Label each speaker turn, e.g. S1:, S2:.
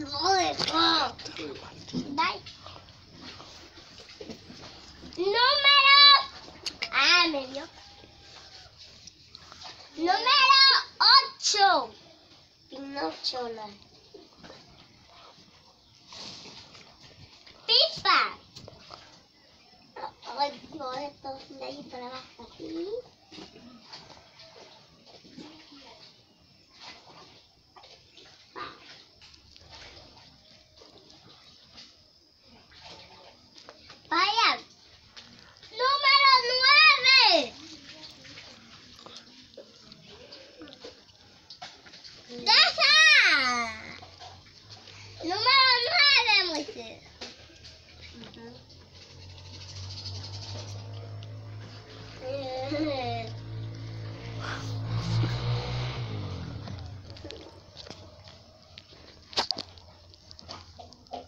S1: Bye. Número. Ah, me vio. Número 8. Pinocho. Pipa. Ay, no, esto de ahí para abajo.